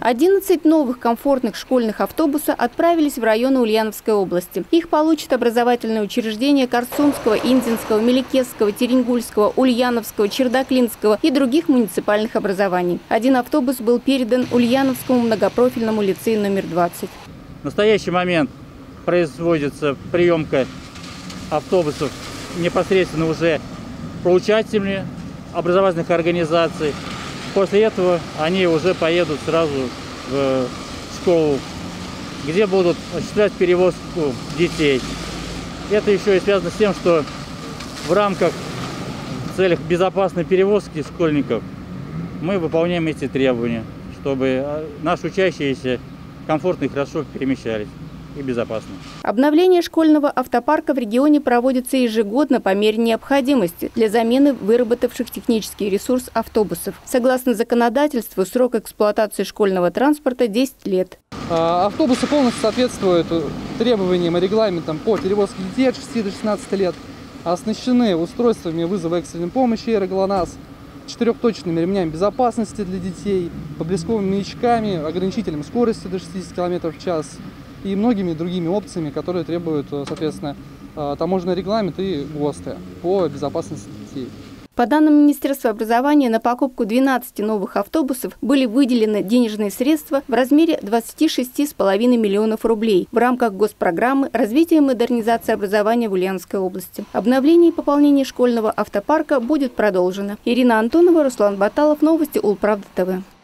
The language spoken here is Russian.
11 новых комфортных школьных автобусов отправились в районы Ульяновской области. Их получат образовательные учреждения Корсунского, Индзинского, Меликесского, Теренгульского, Ульяновского, Чердаклинского и других муниципальных образований. Один автобус был передан Ульяновскому многопрофильному лицею номер 20. В настоящий момент производится приемка автобусов непосредственно уже получателями образовательных организаций. После этого они уже поедут сразу в школу, где будут осуществлять перевозку детей. Это еще и связано с тем, что в рамках в целях безопасной перевозки школьников мы выполняем эти требования, чтобы наши учащиеся комфортно и хорошо перемещались и безопасно. Обновление школьного автопарка в регионе проводится ежегодно по мере необходимости для замены выработавших технический ресурс автобусов. Согласно законодательству, срок эксплуатации школьного транспорта 10 лет. Автобусы полностью соответствуют требованиям и регламентам по перевозке детей от 6 до 16 лет, оснащены устройствами вызова экстренной помощи ГЛОНАСС, 4-точными ремнями безопасности для детей, поблесковыми маячками, ограничителем скорости до 60 км в час и многими другими опциями, которые требуют, соответственно, таможенный регламент и ГОСТы по безопасности детей. По данным Министерства образования, на покупку 12 новых автобусов были выделены денежные средства в размере 26,5 миллионов рублей в рамках госпрограммы развития и модернизации образования в Ульяновской области. Обновление и пополнение школьного автопарка будет продолжено. Ирина Антонова, Руслан Баталов, новости Улправда ТВ.